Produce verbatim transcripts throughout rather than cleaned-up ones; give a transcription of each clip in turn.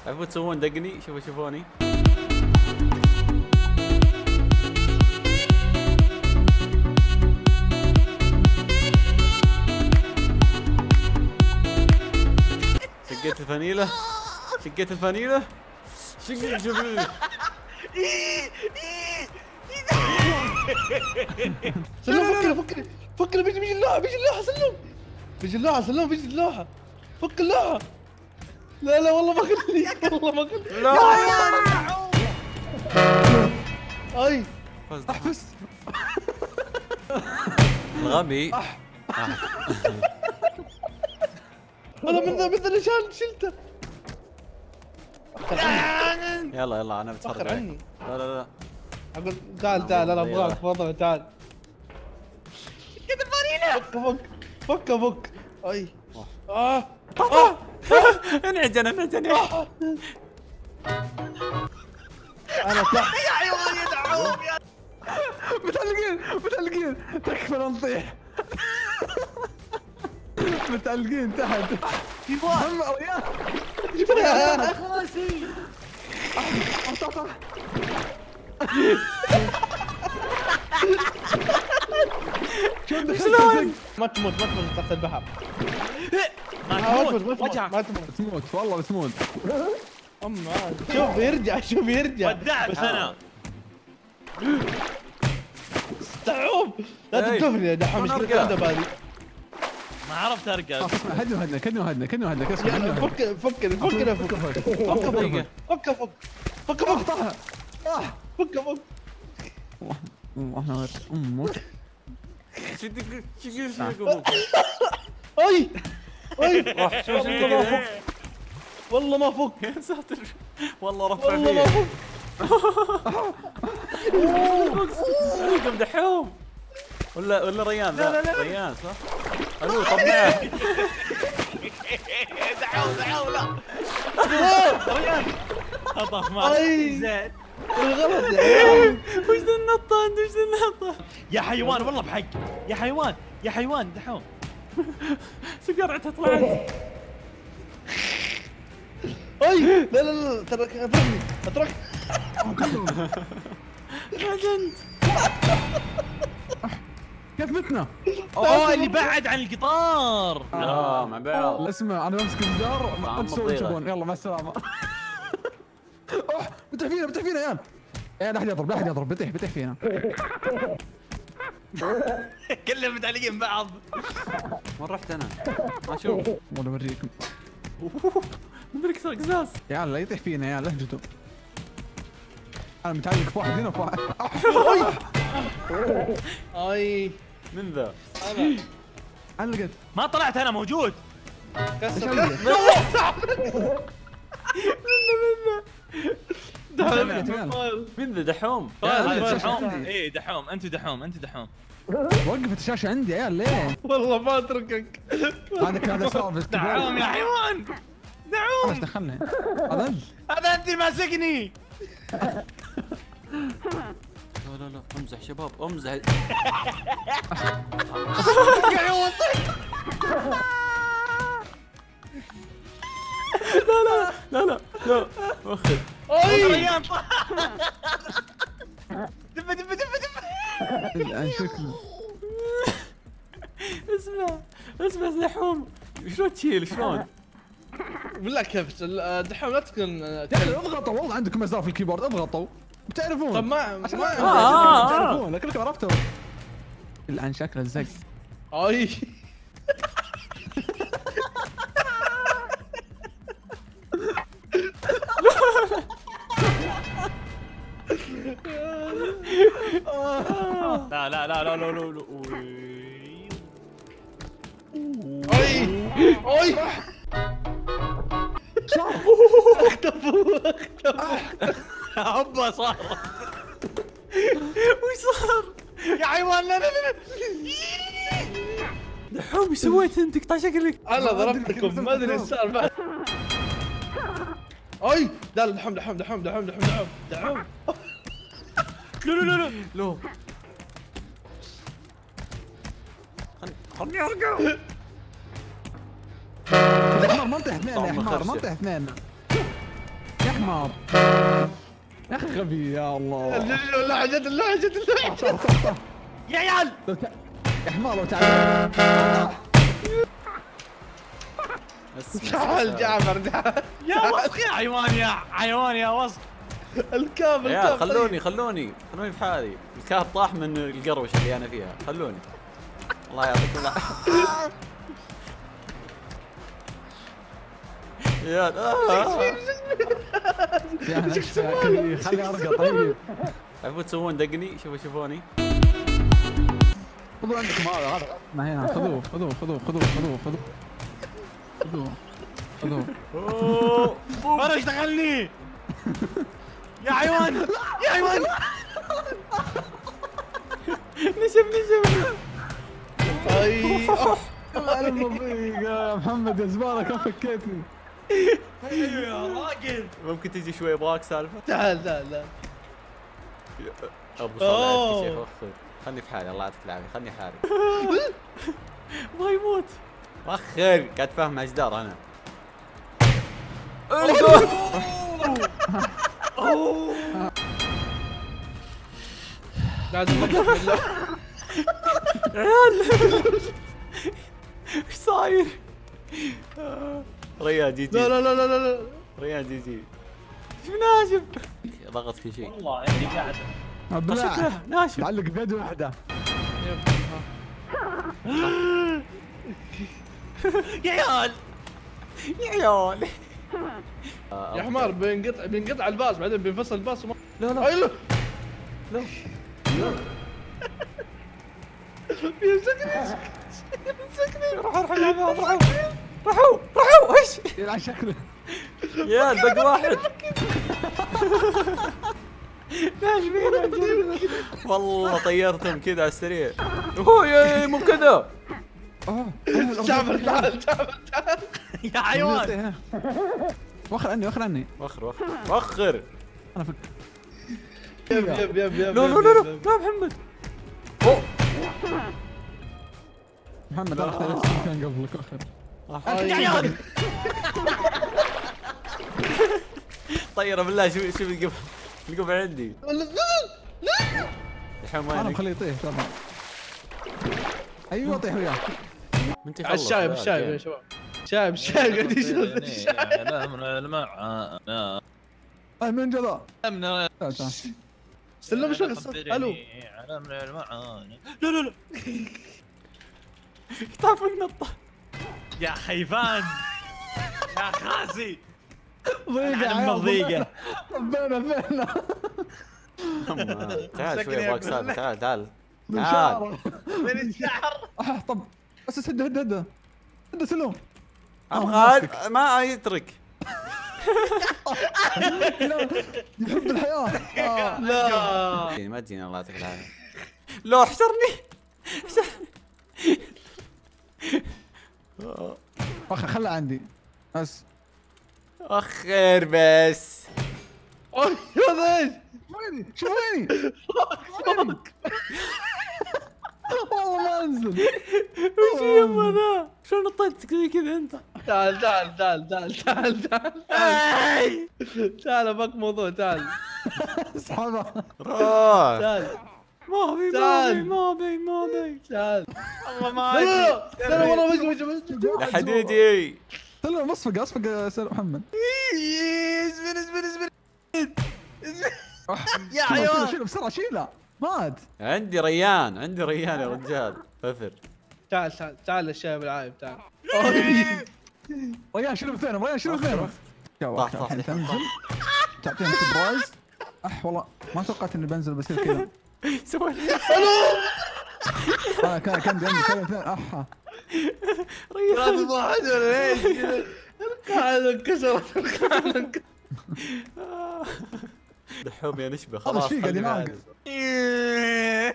تعرفوا تسوون دقني؟ شوفوا شوفوني. شقيت الفانيلة، شقيت الفانيلة، شقيت الفانيلة. سلم فكر فكر فكر بيجي بيجي اللوحة بيجي اللوحة سلم بيجي اللوحة سلم بيجي اللوحة فك اللوحة. لا لا والله ما قلت لي والله ما قلت لي. لا اي احفز الغبي. انا من ذا من ذا اللي شال شلته. يلا يلا انا بتفرج فخر عليك. عني. لا لا لا اقول تعال تعال انا ابغاك تفضل تعال. كده الفانيلا. فك فك فك فك. اي اه اه انعجن انعجن. انا تحت. يا حيوان يا دعوم يا متعلقين متعلقين تكفى نطيح. متعلقين تحت. في واحد هم ريال خلاصي. شلون؟ ما تموت ما تموت تحت البحر. ما ما تموت تموت ما وجهك. تموت. تموت والله بتموت. أم عاد. شوف يرجع شوف يرجع. ودعت انا. دعوم لا إيه. تدفني يا دحوم ايش أنا كذا أرجع. بالي. ما عرفت ارقد. خلاص اسمع هدنا هدنا كدنا هدنا كدنا هدنا اسمع يلا هدنا فك فك فك فك فك فك دقيقة. فك فك فك فك طاح طاح فك فك. والله امك شو دق- شو قلت؟ اي اي روح شوف شو والله ما كذا. فك والله ما فك يا ساتر والله رفع والله ما فيه. فك. قم دحوم ولا ولا ريان؟ لا لا ريان صح؟ الو طبعا. دعوم دعوم لا. ريان خطف ما أي. زين. الغلط يا عيال. وش ذا النطة انت؟ وش ذا النطة؟ يا حيوان والله بحق. يا حيوان يا حيوان دحوم. سكرعتها طلعت. اي لا لا لا ترك اتركني اترك. عجنت. كيف متنا؟ اوه اللي بعد عن القطار. اه مع بعض. اسمع انا بمسك الجدار طعم انتم تسوون مطيرة. تبون يلا مع السلامه. اوه بيطيح فينا بيطيح فينا يا عيال. يا لا احد يضرب لا احد يضرب بيطيح بيطيح فينا. كلهم متعلقين بعض. وين رحت انا؟ ما اشوف. والله اوريكم من ذلك قزاز. يا عيال لا يطيح فينا يا عيال اهجدوا. انا متعلق في واحد هنا وفي واحد. اي من ذا؟ انا علقت ما طلعت انا موجود. كسر من ذا دحوم؟ هذا الشاشة دحوم. عندي. ايه دحوم انتم دحوم انت دحوم. وقفت الشاشه عندي يا عيال ليه؟ والله ما اتركك. هذا هذا سالفه دعوم يا حيوان. دعوم. ايش دخلني؟ هذا هذا انت ماسكني. لا لا لا امزح شباب امزح. يا حيوان لا لا لا لا لا اخذ. اي ريان طاح. دب دب دب دب. الان شكله اسمع اسمع دحوم شلون تشيل شلون؟ بالله كيف دحوم لا تكون يا اخي اضغطوا والله عندكم ازرار في الكيبورد اضغطوا بتعرفون. طب ما عشان ما ما آه، آه. تعرفون كلكم عرفتوا. الان شكله الزق. اي لا لا لا لا لا لا لا. اي اي هوبا صار. وش صار؟ يا حيوان لا لا لا. دحوم ايش سويت انت؟ قطع شكلك. انا ضربتكم ما ادري ايش صار بعد. اي لا لا دحوم دحوم دحوم دحوم دحوم دحوم دحوم. لا لا لا لو خلني ارقع. الحمار ما انطيح اثنين يا حمار ما انطيح اثنين. حمار يا اخي غبي يا الله. اللوحة جت اللوحة جت اللوحة. صح صح صح. يا عيال لو تع... يا حمار لو تعال. تعال جعفر تعال. يا وسخ يا حيوان يا حيوان يا وسخ. الكاب يا الكاب. خلوني خلوني خلوني في حالي. الكاب طاح من القروش اللي انا فيها. خلوني. الله يعطيكم العافيه. يا يا نشفى خلي ارقى طيب. تعرفون تسوون دقني. شوفوا شوفوني. خذوا عندكم هذا هذا ما هنا خذوه خذوه خذوه خذوه خذوه خذوه خذوه خذوه. اوه انا اشتغلني يا حيوان يا حيوان. نشف نشف. اي الف فيك يا محمد يا زباله كم فكيتني. ايوه يا راجل. ممكن تجي شوي ابغاك سالفه. تعال تعال تعال. ابو صالح يا شيخ وخر. خلني في حالي الله يعطيك العافيه. خلني حالي. ما يموت. وخر قاعد فاهم مع جدار انا. لازم نقف بالله. عيال ايش صاير؟ ريان جي جي. لا لا لا لا لا. ريان جي جي. ايش ناشف؟ ضغط كل شيء. والله اني قاعد ابلع شكله ناشف. تعلق بيد واحده. يا عيال يا عيال. يا حمار بينقطع بينقطع الباص بعدين بينفصل الباص وما. لا لا اي لا. لا. يمسكني يمسكني. روحوا روحوا يا عيال، روحوا روحوا روحوا ايش؟ يلعب شكله. يا بق واحد. ناشفين والله طيرتهم كذا على السريع. هو يا مو كذا. جعفر تعال جعفر تعال. يا حيوان. وخر عني وخر عني. وخر وخر وخر. انا فك. يب يب يب يب. لا لا لا لا لا محمد. اوه محمد انا اخترت كان قبلك وخر. يا عيال طيره بالله. شوف شوف القبل القبل عندي. الحين انا وينك؟ مخليه يطيح طبعا. ايوه طيح وياه. انت على الشايب الشايب يا شباب. شايب الشايب قاعد يشرب الشايب. لا من المعنى اي من جذا. من تعال تعال. سلم شو الصوت. الو. على من المعنى. لا لا لا تعرف النطه. يا خيفان يا خازي. ضيقه علم الضيقه. بينا بينا. تعال شوي ابغاك سالفه. تعال تعال من تعال. شعره. من الشعر. آه، طب بس هد هد هد هد سلوم. ابغى ما يترك. يحب الحياه. آه. لا. ما تجيني الله يعطيك العافيه. لو احشرني. اخ خلها عندي بس. اخر بس. اوه هذا ايش؟ ويني شوف ويني. والله ما انزل. وش يما ذا؟ شلون نطيت زي كذا انت؟ تعال تعال تعال تعال تعال تعال تعال باك موضوع تعال اسحبها. روح. تعال ما بي ما بي تعال. ما بي ما بي. تعال. والله ما لا لا لا لا والله وجه وجه وجه. يا حديدي. سلم اصفق اصفق يا سيد محمد. اسبر اسبر اسبر يا حيوان. شيله بسرعه شيله مات. عندي ريان عندي ريان يا رجال. ففر. تعال تعال تعال الشايب العايب تعال. ريان شيله بثينهم ريان شيله بثينهم. يا طاح، وقت طاح. الحين تنزل تعطيهم سبرايز. اح والله ما توقعت اني بنزل بصير كذا. سوي انا كان كان عندي كان اثنين احا. ريان. واحد ولا ايش؟ القاعدة انكسرت القاعدة انكسرت. دحوم يا نشبه هذا خلاص. الشيء قاعد خلي يناقص. بالي.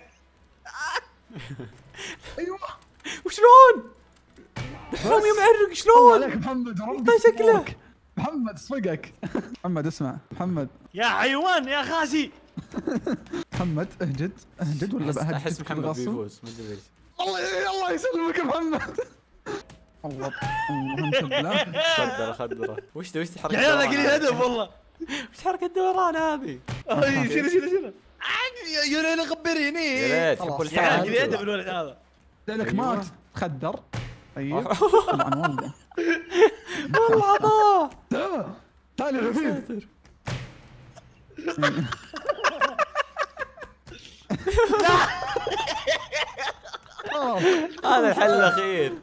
ايوه وشلون؟ دحوم يا معرق الله شلون؟ عليك محمد ربك طيب شكله. يسوقك. محمد صفقك. محمد اسمع محمد يا حيوان يا خازي. محمد اهجد اهجد ولا أحس- بهجد احس بكل محمد غصب؟ بيفوز ما ادري ليش. الله الله يسلمك يا محمد. الله اللهم صل على خدره خدره. وش ذا وش تحرك؟ يا عيال اقلي هدف والله. وش حركة الدوران هذه؟ اي شيله شيله شيله يا ليلى خبريني. يا ريت حب يا عيال الحال. كذا الولد هذا. لانك ما تخدر. ايوه طبعا والله. والله عطاه. تعال يا حبيبي. هذا الحل الاخير.